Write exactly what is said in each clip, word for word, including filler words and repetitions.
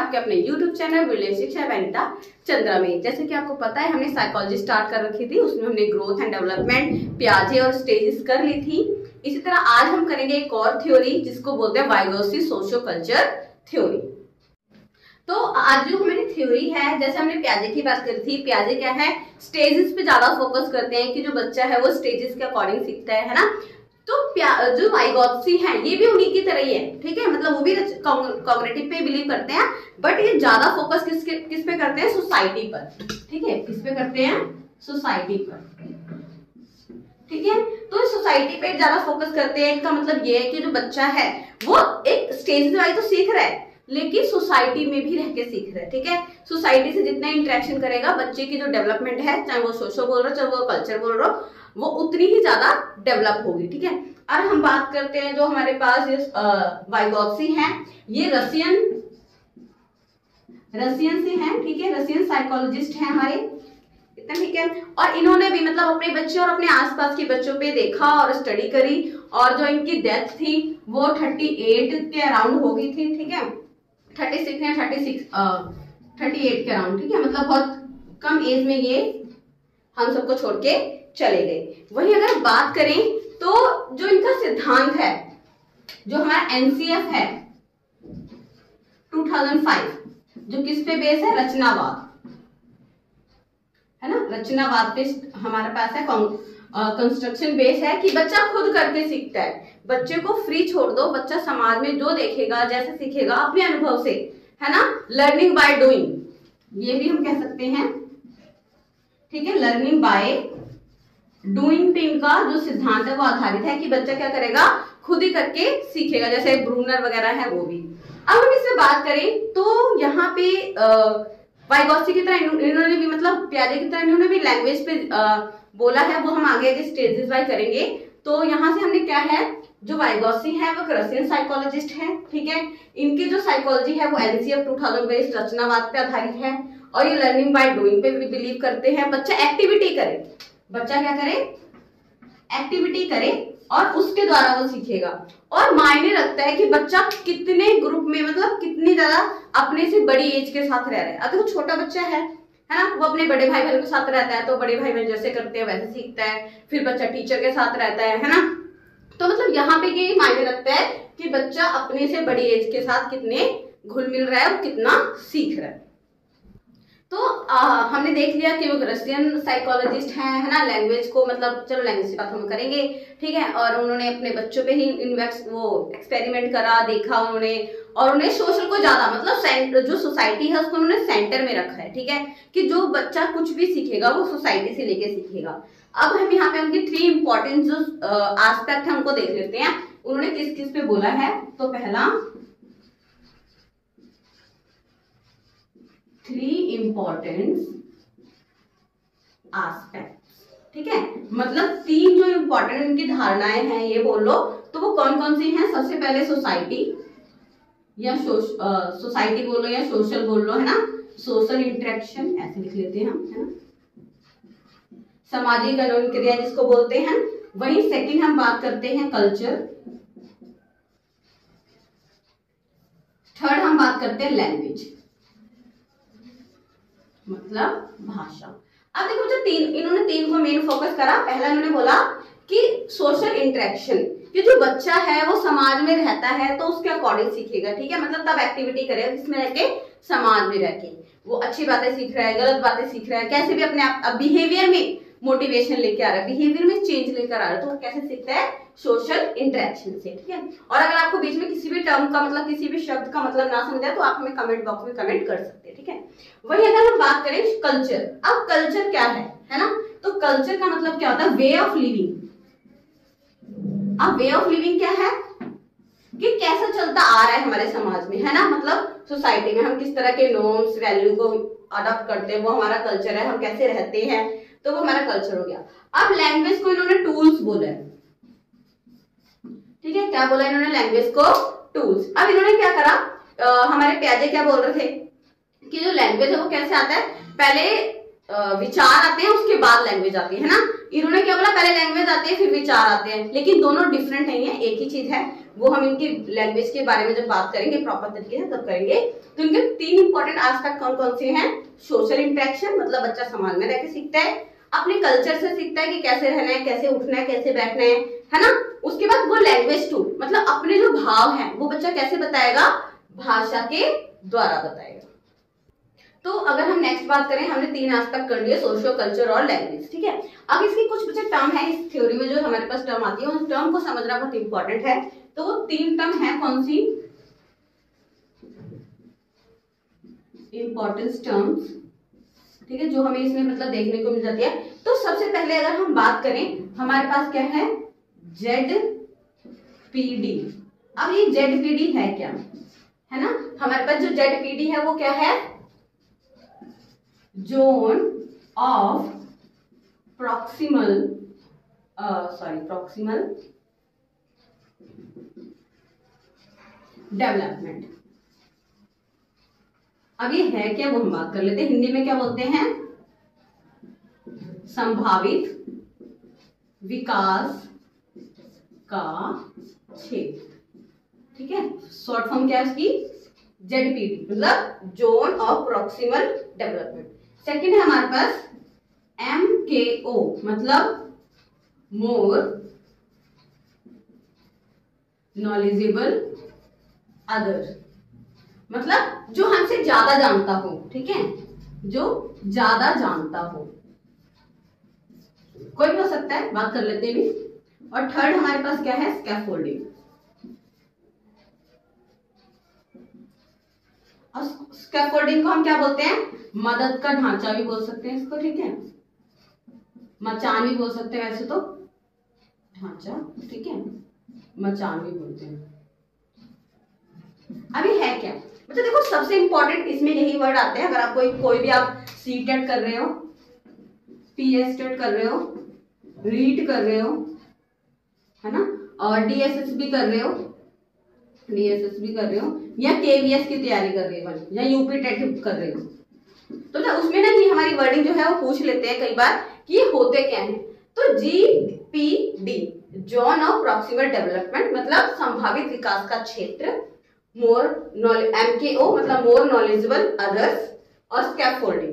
आपके अपने YouTube channel village शिक्षा वनिता चंद्रा में। जैसे कि आपको पता है हमने साइकोलॉजी स्टार्ट कर रखी थी, उसमें हमने ग्रोथ एंड डेवलपमेंट, पियाजे और स्टेजेस कर ली थी। इसी तरह आज हम करेंगे एक और थ्योरी जिसको बोलते हैं वाइगोत्स्की सोशियो कल्चर थ्योरी। तो आज जो हमारी थ्योरी है, जैसे हमने पियाजे की बात करी थी, पियाजे क्या है, स्टेजेस पे ज्यादा फोकस करते हैं कि जो बच्चा है वो स्टेजेस के अकॉर्डिंग सीखता है, है ना। तो जो वाइगोत्स्की है ये भी उन्हीं की तरह ही है, ठीक है, मतलब वो भी कॉग्निटिव पे बिलीव करते हैं, बट ये ज्यादा फोकस किस किस पे करते हैं, सोसाइटी पर, ठीक है, किस पे करते हैं, सोसाइटी पर, ठीक है। तो सोसाइटी पे ज्यादा फोकस करते हैं, इसका मतलब ये है कि जो बच्चा है वो एक स्टेज वाइज तो सीख रहा है लेकिन सोसाइटी में भी रह के सीख रहा है, ठीक है। सोसाइटी से जितना इंटरेक्शन करेगा बच्चे की जो डेवलपमेंट है, चाहे वो सोशल बोल रहा हो चाहे वो कल्चर बोल रहा हो, वो उतनी ही ज्यादा डेवलप होगी, ठीक है। और हम बात करते हैं जो हमारे पास ये वाइगोत्स्की है, ये रशियन रशियन से हैं, ठीक है, रशियन साइकोलॉजिस्ट हैं हमारे, इतना ठीक है। और इन्होंने भी मतलब अपने बच्चे और अपने आसपास के बच्चों पे देखा और स्टडी करी, और जो इनकी डेथ थी वो अड़तीस के अराउंड हो गई थी, ठीक है, छत्तीस या छत्तीस अड़तीस के अराउंड, ठीक है, मतलब बहुत कम एज में ये हम सबको छोड़ के चले गए। वही अगर बात करें तो जो इनका सिद्धांत है, जो हमारा एनसीएफ है दो हज़ार पाँच, जो किस पे बेस है, रचनावाद, है ना, रचनावाद पे हमारे पास है, कंस्ट्रक्शन बेस है कि बच्चा खुद करके सीखता है। बच्चे को फ्री छोड़ दो, बच्चा समाज में जो देखेगा जैसे सीखेगा अपने अनुभव से, है ना, लर्निंग बाय डूइंग, ये भी हम कह सकते हैं, ठीक है, लर्निंग बाय डूइंग पे इनका जो सिद्धांत है वो आधारित है कि बच्चा क्या करेगा, खुद ही करके सीखेगा, जैसे ब्रूनर वगैरह है वो भी। अब हम इससे बात करें तो यहाँ पे वाइगोत्स्की की तरह इन्होंने भी मतलब पियाजे की तरह इन्होंने भी लैंग्वेज पे आ, बोला है, वो हम आगे आगे स्टेजेस वाइज करेंगे। तो यहाँ से हमने क्या है, जो वाइगोत्स्की है वो रशियन साइकोलॉजिस्ट है, ठीक है, इनकी जो साइकोलॉजी है वो एनसीएफ दो हज़ार बेस्ड रचनावाद पे आधारित है, और ये लर्निंग बाय डूइंग पे भी बिलीव करते हैं। बच्चा एक्टिविटी करे, बच्चा क्या करे, एक्टिविटी करे और उसके द्वारा वो सीखेगा, और मायने रखता है कि बच्चा कितने ग्रुप में, मतलब कितनी ज्यादा अपने से बड़ी एज के साथ रह रहा है। अगर वो छोटा बच्चा है है ना, वो अपने बड़े भाई बहन के साथ रहता है तो बड़े भाई बहन जैसे करते हैं वैसे सीखता है, फिर बच्चा टीचर के साथ रहता है है ना। तो मतलब यहाँ पे ये मायने रखता है कि बच्चा अपने से बड़ी एज के साथ कितने घुल मिल रहा है और कितना सीख रहा है। तो आ, हमने देख लिया कि वो रशियन साइकोलॉजिस्ट हैं, है ना, लैंग्वेज को मतलब चलो लैंग्वेज की बात हम करेंगे, ठीक है, और उन्होंने अपने बच्चों पे ही इन्वेक्स वो एक्सपेरिमेंट करा, देखा उन्होंने, और उन्हें सोशल को ज्यादा मतलब जो सोसाइटी है उसको उन्होंने सेंटर में रखा है, ठीक है, कि जो बच्चा कुछ भी सीखेगा वो सोसाइटी से लेके सीखेगा। अब हम यहाँ पे उनकी थ्री इंपॉर्टेंट जो एस्पेक्ट है उनको देख लेते हैं, उन्होंने किस किस पे बोला है। तो पहला, थ्री इंपॉर्टेंट एस्पेक्ट्स, ठीक है, मतलब तीन जो इंपॉर्टेंट उनकी धारणाएं हैं ये बोल लो, तो वो कौन कौन सी हैं। सबसे पहले सोसाइटी या सोसाइटी बोल लो या सोशल बोल लो, है ना, सोशल इंटरेक्शन ऐसे लिख लेते हैं हम, है ना, सामाजिक क्रिया जिसको बोलते हैं। वही सेकंड हम बात करते हैं कल्चर, थर्ड हम बात करते हैं लैंग्वेज, मतलब भाषा। अब देखो बच्चा तीन, इन्होंने तीन को मेन फोकस करा। पहला इन्होंने बोला कि सोशल इंटरेक्शन, कि जो बच्चा है वो समाज में रहता है तो उसके अकॉर्डिंग सीखेगा, ठीक है, मतलब तब एक्टिविटी करेगा जिसमें रह के, समाज में रह के वो अच्छी बातें सीख रहा है, गलत बातें सीख रहा है, कैसे भी अपने आप बिहेवियर में मोटिवेशन लेके आ रहा है, बिहेवियर में चेंज लेकर आ रहा है, तो वो कैसे सीखता है, सोशल इंटरेक्शन से, ठीक है। और अगर आपको बीच में किसी भी टर्म का मतलब किसी भी शब्द का मतलब ना समझ आए तो आप हमें कमेंट बॉक्स में कमेंट कर सकते हैं, ठीक है। वही अगर हम बात करें कल्चर, अब कल्चर क्या है है ना, तो कल्चर का मतलब क्या होता है, वे ऑफ लिविंग। अब वे ऑफ लिविंग क्या है कि कैसा चलता आ रहा है हमारे समाज में, है ना, मतलब सोसाइटी में हम किस तरह के नॉर्म्स वैल्यू को अडॉप्ट करते हैं, वो हमारा कल्चर है, हम कैसे रहते हैं, तो वो हमारा कल्चर हो गया। अब लैंग्वेज को इन्होंने टूल्स बोला है, ठीक है, क्या बोला इन्होंने, लैंग्वेज को टूल्स। अब इन्होंने क्या करा, आ, हमारे पियाजे क्या बोल रहे थे कि जो लैंग्वेज है वो कैसे आता है, पहले विचार आते हैं, उसके बाद लैंग्वेज आती है ना। इन्होंने क्या बोला, पहले लैंग्वेज आती है फिर विचार आते हैं, लेकिन दोनों डिफरेंट नहीं है, एक ही चीज है। वो हम इनकी लैंग्वेज के बारे में जब बात करेंगे प्रॉपर तरीके से तब करेंगे। तो इनके तीन इंपॉर्टेंट एस्पेक्ट कौन कौन से हैं? सोशल इंटरेक्शन, मतलब बच्चा समाज में रह के सीखता है, अपने कल्चर से सीखता है कि कैसे रहना है, कैसे उठना है, कैसे बैठना है, है ना। उसके बाद वो लैंग्वेज टू, मतलब अपने जो भाव है वो बच्चा कैसे बताएगा, भाषा के द्वारा बताएगा। तो अगर हम नेक्स्ट बात करें, हमने तीन एस्पेक्ट कर लिए, सोशियो कल्चर और लैंग्वेज, ठीक है। अब इसकी कुछ बच्चे टर्म है इस थ्योरी में जो हमारे पास टर्म आती है, उन टर्म को समझना बहुत इंपॉर्टेंट है। तो वो तीन टर्म है कौन सी, इंपॉर्टेंस टर्म्स, ठीक है, जो हमें इसमें मतलब देखने को मिल जाती है। तो सबसे पहले अगर हम बात करें, हमारे पास क्या है, जेड पी डी। अब ये जेड पी डी है क्या, है ना, हमारे पास जो जेड पी डी है वो क्या है, zone of proximal sorry proximal development. अब ये है क्या, वो हम बात कर लेते हैं। हिंदी में क्या बोलते हैं, संभावित विकास का क्षेत्र, ठीक है। शॉर्ट फॉर्म क्या है उसकी, जेडपीडी, मतलब zone of proximal development. Second है हमारे पास एम के ओ, मतलब मोर नॉलेजेबल अदर, मतलब जो हमसे ज्यादा जानता हो, ठीक है, जो ज्यादा जानता हो, कोई भी हो सकता है, बात कर लेते हैं भी। और थर्ड हमारे पास क्या है, स्कैफोल्डिंग। और स्कैफोल्डिंग को हम क्या बोलते हैं, मदद का ढांचा भी बोल सकते हैं इसको, ठीक है, मचान भी बोल सकते हैं, वैसे तो ढांचा, ठीक है, मचान भी बोलते हैं। अभी है क्या, मतलब देखो सबसे इंपॉर्टेंट इसमें यही वर्ड आते हैं। अगर आप कोई कोई भी आप सी टेट कर रहे हो, पी एस टेट कर रहे हो, रीट कर रहे हो, है ना, और डी एस एस भी कर रहे हो, डी एस एस भी कर रहे हो, या के वी एस की तैयारी कर रहे हो, या यू पी टेट कर रहे हो, तो ना उसमें ना ये हमारी वर्डिंग जो है वो पूछ लेते हैं कई बार कि ये होते क्या हैं। तो G P D, zone of proximal development, मतलब संभावित विकास का क्षेत्र, more knowledge, M K O मतलब मोर नॉलेजेबल अदर्स, और स्कैफोल्डिंग।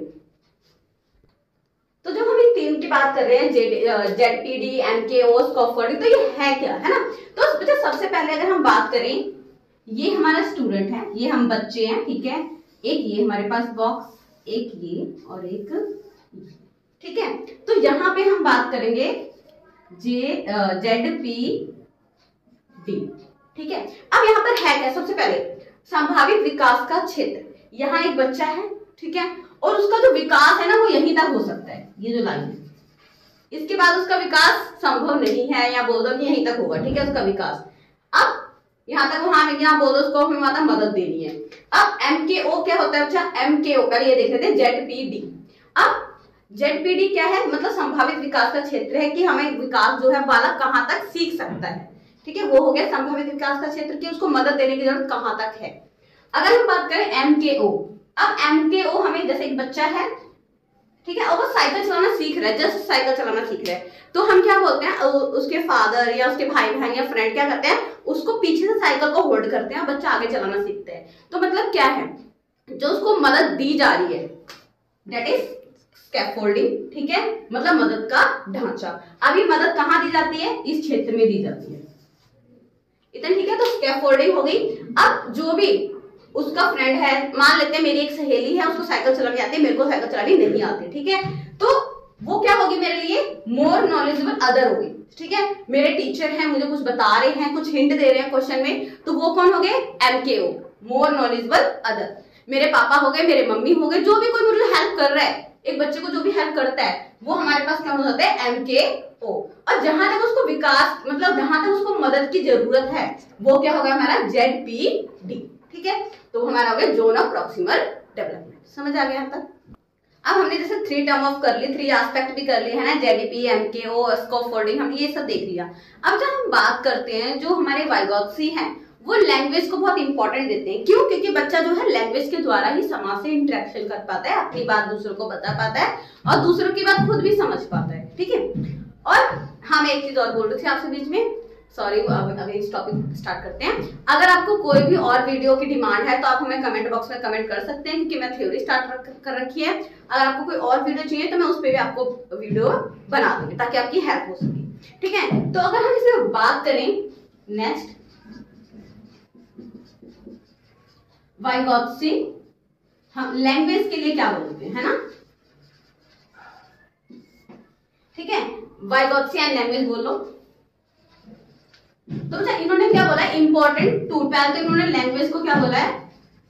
तो जब हम इन तीन की बात कर रहे हैं, Z P D, M K ओ, स्कैफोल्डिंग, तो ये है क्या, है ना। तो बच्चा सबसे पहले अगर हम बात करें, ये हमारा स्टूडेंट है, ये हम बच्चे हैं, ठीक है, एक ये हमारे पास बॉक्स, एक ये और एक ये, ठीक है। तो यहां पे हम बात करेंगे जे जेड पी डी, ठीक है। अब यहाँ पर है क्या, सबसे पहले संभावित विकास का क्षेत्र, यहाँ एक बच्चा है, ठीक है, और उसका जो विकास है ना वो यहीं तक हो सकता है, ये जो लाइन है, इसके बाद उसका विकास संभव नहीं है, या बोल दो कि यहीं तक होगा, ठीक है, उसका विकास। अब यहाँ तक वहां में यहाँ बोल दो उसको हमें वहां मदद देनी है। अब एम के ओ क्या होता है बच्चा, एम के ओ पहले ये देख लेते हैं, जेड पी डी। अब जेड पी डी क्या है, मतलब संभावित विकास का क्षेत्र है कि हमें विकास जो है बालक कहाँ तक सीख सकता है, ठीक है, वो हो गया संभावित विकास का क्षेत्र की उसको मदद देने की जरूरत कहां तक है। अगर हम बात करें एम के ओ, अब एम के ओ हमें जैसे एक बच्चा है, ठीक है, और वो साइकिल चलाना सीख रहा है, जस्ट साइकिल चलाना सीख रहा है, तो हम क्या बोलते हैं, उसके फादर या उसके भाई बहन या फ्रेंड क्या करते हैं, उसको पीछे से साइकिल को होल्ड करते हैं और बच्चा आगे चलाना सीखते हैं। तो मतलब क्या है, जो उसको मदद दी जा रही है, दैट इज स्कैफोल्डिंग, ठीक है, मतलब मदद का ढांचा। अब ये मदद कहाँ दी जाती है, इस क्षेत्र में दी जाती है, इतना, ठीक है। तो स्कैफोल्डिंग हो गई। अब जो भी उसका फ्रेंड है, मान लेते हैं मेरी एक सहेली है, उसको साइकिल चलानी आती है, मेरे को साइकिल चलानी नहीं आती, ठीक है, तो वो क्या होगी मेरे लिए, मोर नॉलेजेबल अदर होगी, ठीक है। मेरे टीचर हैं, मुझे कुछ बता रहे हैं, कुछ हिंट दे रहे हैं क्वेश्चन में, तो वो कौन हो गए, एम के ओ, मोर नॉलेजेबल अदर। मेरे पापा हो गए, मेरे मम्मी हो गए, जो भी कोई मुझे हेल्प कर रहा है, एक बच्चे को जो भी हेल्प करता है, वो हमारे पास क्या हो जाता है, एम के ओ। और जहां तक उसको विकास, मतलब जहां तक उसको मदद की जरूरत है, वो क्या होगा हमारा, जेड पी डी, ठीक है। तो हमारा हो गया जोन ऑफ प्रॉक्सिमल डेवलपमेंट। समझ आ गया यहाँ तक। अब हमने जैसे थ्री टर्म ऑफ कर ली, थ्री एस्पेक्ट भी कर लिए है ना, जेडीपी, एमकेओ, स्कैफोल्डिंग, हमने ये सब देख लिया। अब जब हम बात करते हैं जो हमारे वाइगॉत्सी हैं, वो लैंग्वेज को बहुत इंपॉर्टेंट देते हैं। क्यों? क्योंकि बच्चा जो है लैंग्वेज के द्वारा ही समाज से इंटरेक्शन कर पाता है, अपनी बात दूसरों को बता पाता है और दूसरों की बात खुद भी समझ पाता है। ठीक है। और हाँ, मैं एक चीज और बोल रही थी आपसे बीच में, सॉरी, अभी इस टॉपिक स्टार्ट करते हैं। अगर आपको कोई भी और वीडियो की डिमांड है तो आप हमें कमेंट बॉक्स में कमेंट कर सकते हैं, क्योंकि मैं थ्योरी स्टार्ट कर रखी है। अगर आपको कोई और वीडियो चाहिए तो मैं उस पर भी आपको वीडियो बना दूंगी ताकि आपकी हेल्प हो सके। ठीक है। तो अगर हम इसमें बात करें नेक्स्ट वाइगॉत्सी, हम लैंग्वेज के लिए क्या बोलते हैं, है ना? ठीक है, वाइगॉत्सी एंड लैंग्वेज बोलो। तो अच्छा, इन्होंने क्या बोला है? Important tool. पहले तो इन्होंने लैंग्वेज को क्या बोला है?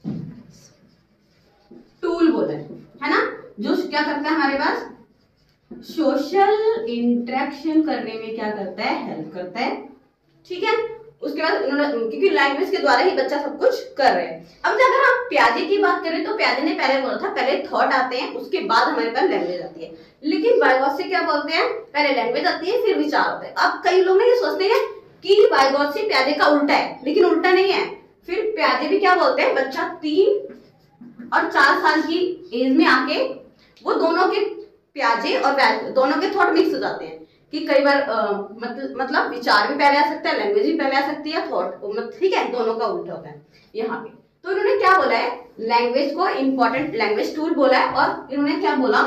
टूल बोला है, है ना? जो क्या करता है हमारे पास सोशल इंटरेक्शन करने में क्या करता है? हेल्प करता है। ठीक है। उसके बाद इन्होंने, क्योंकि लैंग्वेज के द्वारा ही बच्चा सब कुछ कर रहे हैं। अब अगर हम प्याजे की बात करें तो प्याजे ने पहले बोला था पहले थॉट आते हैं, उसके बाद हमारे पास लैंग्वेज आती है। लेकिन वाइगॉत्सी क्या बोलते हैं? पहले लैंग्वेज आती है फिर विचार होता है। अब कई लोग ये सोचते हैं कि वाइगॉत्सी प्याजे का उल्टा है, लेकिन उल्टा नहीं है। फिर प्याजे भी क्या बोलते हैं? बच्चा तीन और चार साल की एज में आके वो दोनों के प्याजे और दोनों के थॉट मिक्स हो जाते हैं कि कई बार मतलब मतलब विचार भी पहले आ सकता है, लैंग्वेज भी पहले आ सकती है, थॉट, ठीक है, दोनों का उल्टा होता है यहाँ पे। तो इन्होंने क्या बोला है? लैंग्वेज को इंपॉर्टेंट लैंग्वेज टूल बोला है। और इन्होंने क्या बोला?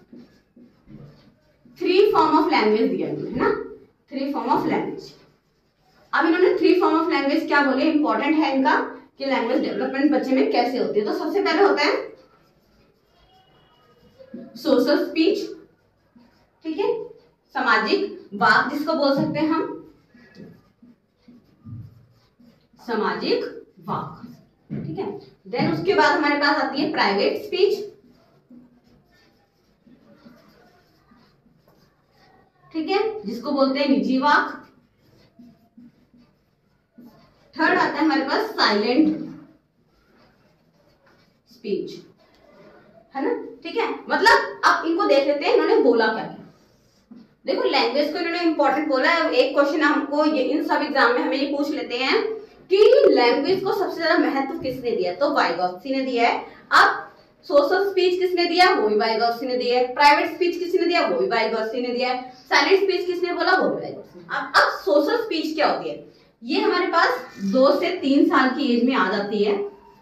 थ्री फॉर्म ऑफ लैंग्वेज दिया है ना, थ्री फॉर्म ऑफ लैंग्वेज। अब इन्होंने थ्री फॉर्म ऑफ लैंग्वेज क्या बोले? इंपॉर्टेंट है इनका कि लैंग्वेज डेवलपमेंट बच्चे में कैसे होती है। तो सबसे पहले होता है सोशल स्पीच, ठीक है, सामाजिक वाक जिसको बोल सकते हैं हम, सामाजिक वाक। ठीक है। देन उसके बाद हमारे पास आती है प्राइवेट स्पीच, ठीक है, जिसको बोलते हैं निजी वाक। थर्ड आता है हमारे पास साइलेंट स्पीच, है ना? ठीक है। मतलब आप इनको देख लेते हैं इन्होंने बोला क्या क्या। देखो, लैंग्वेज को इन्होंने इंपॉर्टेंट बोला है। एक क्वेश्चन हमको ये इन सब एग्जाम में हमें ये पूछ लेते हैं कि लैंग्वेज को सबसे ज्यादा महत्व किसने दिया? तो वाइगॉत्सी ने दिया है। अब सोशल स्पीच किसने दिया? वो भी वाइगॉत्सी ने दिया है। प्राइवेट स्पीच किसने दिया? वो भी वाइगॉत्सी ने दिया है। साइलेंट स्पीच किसने बोला? वो भी वाइगॉत्सी। अब अब सोशल स्पीच क्या होती है? ये हमारे पास दो से तीन साल की एज में आ जाती है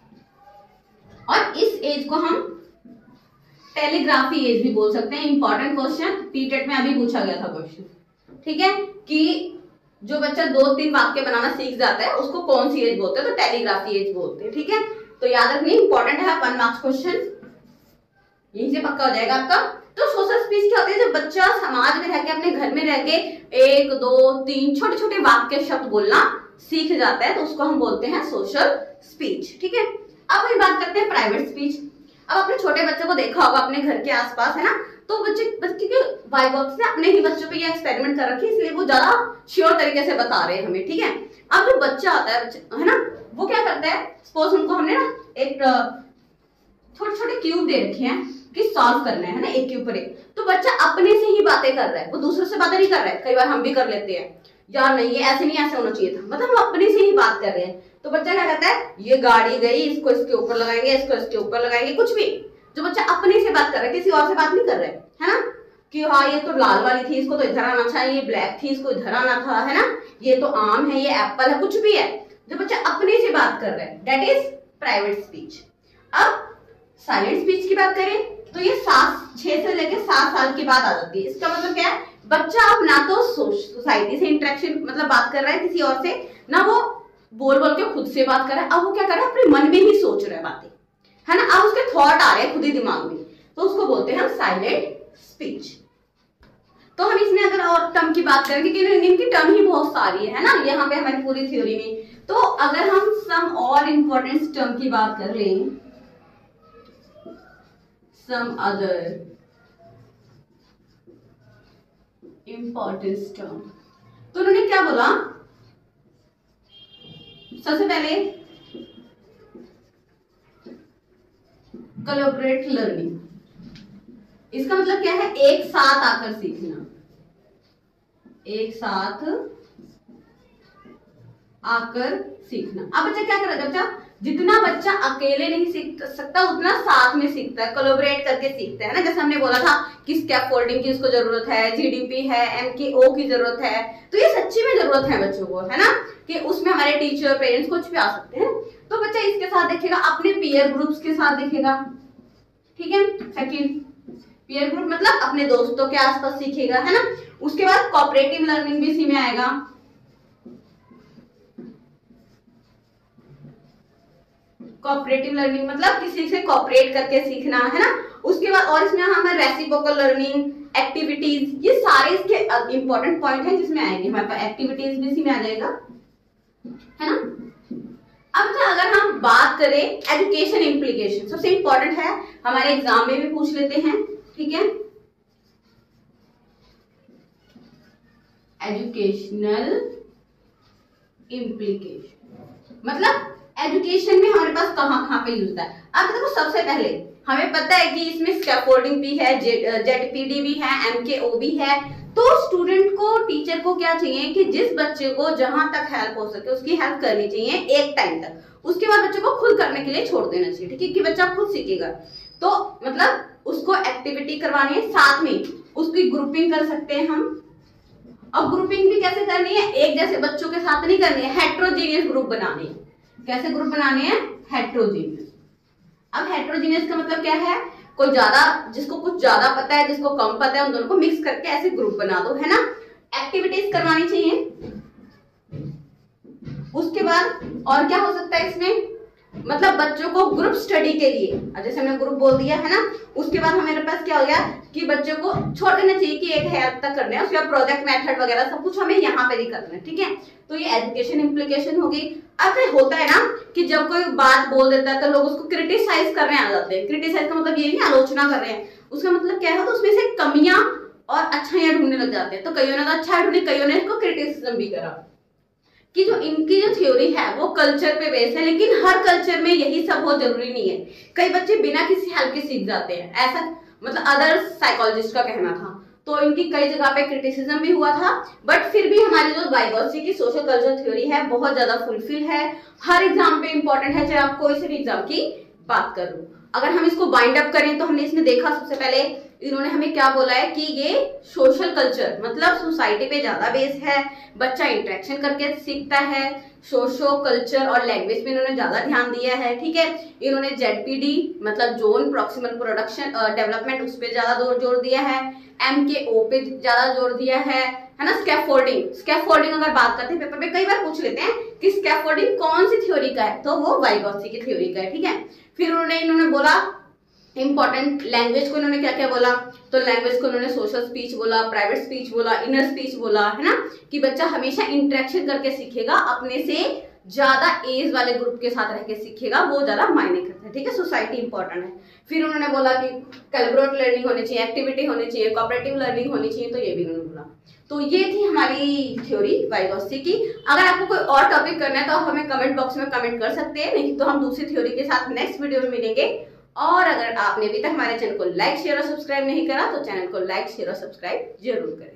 और इस एज को हम टेलीग्राफी एज भी बोल सकते हैं। इंपॉर्टेंट क्वेश्चन पीटेट में अभी पूछा गया था क्वेश्चन, ठीक है, कि जो बच्चा दो तीन वाक्य बनाना सीख जाता है उसको कौन सी एज बोलते हैं? तो टेलीग्राफी एज बोलते हैं। ठीक है, तो याद रखनी, इंपॉर्टेंट है, वन मार्क्स क्वेश्चन यहीं से पक्का हो जाएगा आपका। तो सोशल स्पीच क्या होती है? जब बच्चा समाज में रह के, अपने घर में रह के एक दो तीन छोटे छोटे वाक्य शब्द बोलना सीख जाता है तो उसको हम बोलते हैं सोशल स्पीच। ठीक है। अब हम बात करते हैं प्राइवेट स्पीच। अब अपने छोटे बच्चों को देखा होगा अपने घर के आसपास, है ना, तो बच्चे बच्चे के वाइगॉत्सी ने अपने ही बच्चों पे ये एक्सपेरिमेंट कर रखी है, इसलिए वो ज्यादा श्योर तरीके से बता रहे हैं हमें। ठीक है। अब जो बच्चा आता है, है ना, वो क्या करता है? सपोज उनको हमने ना एक छोटे छोटे क्यूब दे रखे हैं कि सॉल्व करना है ना, एक के ऊपर एक, तो बच्चा अपने से ही बातें कर रहा है, वो दूसरों से बातें नहीं कर रहा है। कई बार हम भी कर लेते हैं, यार नहीं ये ऐसे नहीं, ऐसे होना चाहिए था, मतलब हम अपने से ही बात कर रहे हैं। तो बच्चा क्या कहता है? ये गाड़ी गई, इसको इसके ऊपर लगाएंगे, इसको इसके ऊपर लगाएंगे, कुछ भी। जो बच्चा अपने से बात कर रहा है, किसी और से बात नहीं कर रहा है, है ना, कि हाँ ये तो लाल वाली थी, इसको तो इधर आना चाहिए, ये ब्लैक थी, इसको इधर आना था, है ना, ये तो आम है, ये एप्पल है, कुछ भी है। जो बच्चा अपने से बात कर रहा है, दैट इज प्राइवेट स्पीच। अब साइलेंट स्पीच की बात करें तो ये सात छह से लेकर सात साल के बाद आ जाती है। इसका मतलब क्या है? बच्चा अब ना तो सोसाइटी से इंटरेक्शन मतलब बात कर रहा है किसी और से, ना वो बोल बोल के खुद से बात कर रहा है। अब वो क्या कर रहा है? अपने मन में ही सोच रहा है बातें, है ना, अब उसके थॉट आ रहे हैं खुद ही दिमाग में, तो उसको बोलते हैं हम साइलेंट स्पीच। तो हम इसमें अगर और टर्म की बात करें, क्योंकि इनकी टर्म ही बहुत सारी है ना यहाँ पे हमारी पूरी थ्योरी में, तो अगर हम सम और इम्पोर्टेंट टर्म की बात कर लें, सम अदर इम्पोर्टेंट टर्म, तो उन्होंने क्या बोला? सबसे पहले कोलैबोरेट लर्निंग। इसका मतलब क्या है? एक साथ आकर सीखना, एक साथ आकर सीखना। अब बच्चा क्या करेगा, बच्चा जितना बच्चा अकेले नहीं सीख सकता उतना साथ में सीखता है, कोलैबोरेट करके सीखता है ना। जैसे हमने बोला था कि स्कैफोल्डिंग की उसको जरूरत है, जीडीपी है, एमकेओ की जरूरत है, तो ये सच्ची में जरूरत है बच्चों को, है ना, कि उसमें हमारे टीचर पेरेंट्स कुछ भी आ सकते हैं। तो बच्चा इसके साथ देखेगा, अपने पीयर ग्रुप्स के साथ देखेगा, ठीक है। सेकंड, पीयर ग्रुप मतलब अपने दोस्तों के आसपास सीखेगा, है ना। उसके बाद कोऑपरेटिव लर्निंग भी इसी में आएगा। कोऑपरेटिव लर्निंग मतलब किसी से कोऑपरेट करके सीखना, है ना। उसके बाद और इसमें हमें रेसिप्रोकल लर्निंग, एक्टिविटीज, ये सारे इसके इंपॉर्टेंट पॉइंट हैं जिसमें आएंगे। हमारे पास एक्टिविटीज भी इसी में आ जाएगा, है ना। अब अगर हम बात करें एजुकेशन इम्प्लीकेशन, सबसे इंपॉर्टेंट है, हमारे एग्जाम में भी पूछ लेते हैं, ठीक है। एजुकेशनल इम्प्लीकेशन मतलब एजुकेशन में हमारे पास कहां कहां पे यूज होता है। अब देखो सबसे पहले हमें पता है कि इसमें स्कैफोल्डिंग भी है, जेडपीडी भी है, एमकेओ भी है। तो स्टूडेंट को, टीचर को क्या चाहिए कि जिस बच्चे को जहां तक हेल्प हो सके उसकी हेल्प करनी चाहिए एक टाइम तक। उसके बाद बच्चे को खुद करने के लिए छोड़ देना चाहिए, ठीक है, कि बच्चा खुद सीखेगा। तो मतलब उसको एक्टिविटी करवानी है, साथ में उसकी ग्रुपिंग कर सकते हैं हम। अब ग्रुपिंग भी कैसे करनी है, एक जैसे बच्चों के साथ नहीं करनी है, हेट्रोजीनियस ग्रुप बनानी है। कैसे ग्रुप बनाने हैं, हेट्रोजीनियस। अब हेट्रोजीनियस का मतलब क्या है, कोई ज्यादा, जिसको कुछ ज्यादा पता है, जिसको कम पता है, उन दोनों को मिक्स करके ऐसे ग्रुप बना दो, है ना। एक्टिविटीज करवानी चाहिए। उसके बाद और क्या हो सकता है इसमें, मतलब बच्चों को ग्रुप स्टडी के लिए, जैसे हमने ग्रुप बोल दिया, है ना। उसके बाद हमारे पास क्या हो गया कि बच्चों को छोड़ देना चाहिए कि एक हेल्प तक करना है, उसके बाद प्रोजेक्ट मेथड वगैरह सब कुछ हमें यहाँ पे भी करना है, ठीक है। तो ये एजुकेशन इम्प्लीकेशन होगी। अब होता है ना कि जब कोई बात बोल देता है तो लोग उसको क्रिटिसाइज करने आ जाते हैं। क्रिटिसाइज का मतलब ये नहीं आलोचना कर रहे हैं, उसका मतलब क्या है, तो उसमें से कमियां और अच्छाइयां ढूंढने लग जाते हैं। तो कईयों ने तो अच्छा ढूंढी, कईयों ने इसको क्रिटिसिज्म भी करा कि जो इनकी जो थ्योरी है वो कल्चर पे बेस्ड है, लेकिन हर कल्चर में यही सब बहुत जरूरी नहीं है। कई बच्चे बिना किसी हेल्प के सीख जाते हैं, ऐसा मतलब अदर साइकोलॉजिस्ट का कहना था। तो इनकी कई जगह पे क्रिटिसिज्म भी हुआ था, बट फिर भी हमारी जो वाइगोत्स्की की सोशल कल्चर थ्योरी है बहुत ज्यादा फुलफिल है, हर एग्जाम पे इंपॉर्टेंट है, चाहे आप कोई से भी एग्जाम की बात कर लो। अगर हम इसको बाइंड अप करें तो हमने इसमें देखा, सबसे पहले इन्होंने हमें क्या बोला है कि ये सोशल कल्चर मतलब सोसाइटी पे ज्यादा बेस है, बच्चा इंटरेक्शन करके सीखता है, सोशो कल्चर और लैंग्वेज पे इन्होंने ज्यादा ध्यान दिया है, ठीक है। इन्होंने जेडपीडी मतलब जोन प्रोक्सिमल प्रोडक्शन डेवलपमेंट उस पर ज्यादा जोर जोर दिया है, एमकेओ पे ज्यादा जोर दिया है, है ना। स्कैफोल्डिंग, स्कैफोल्डिंग अगर बात करते हैं पेपर में कई बार पूछ लेते हैं कि स्कैफोल्डिंग कौन सी थ्योरी का है, तो वो वाइगोत्स्की की थ्योरी का है, ठीक है। फिर उन्होंने इन्होंने बोला इंपॉर्टेंट लैंग्वेज को, इन्होंने क्या क्या बोला, तो लैंग्वेज को इन्होंने सोशल स्पीच बोला, प्राइवेट स्पीच बोला, इनर स्पीच बोला, है ना, कि बच्चा हमेशा इंटरेक्शन करके सीखेगा, अपने से ज्यादा एज वाले ग्रुप के साथ रह के सीखेगा, वो ज्यादा मायने करता है, ठीक है। सोसाइटी इंपॉर्टेंट है। फिर उन्होंने बोला कि कोलैबोरेटिव लर्निंग होनी चाहिए, एक्टिविटी होनी चाहिए, कोऑपरेटिव लर्निंग होनी चाहिए, तो ये भी उन्होंने बोला। तो ये थी हमारी थ्योरी वाइगोत्स्की की। अगर आपको कोई और टॉपिक करना है तो आप हमें कमेंट बॉक्स में कमेंट कर सकते हैं, नहीं तो हम दूसरी थ्योरी के साथ नेक्स्ट वीडियो में मिलेंगे। और अगर आपने अभी तक हमारे चैनल को लाइक शेयर और सब्सक्राइब नहीं करा तो चैनल को लाइक शेयर और सब्सक्राइब जरूर करें।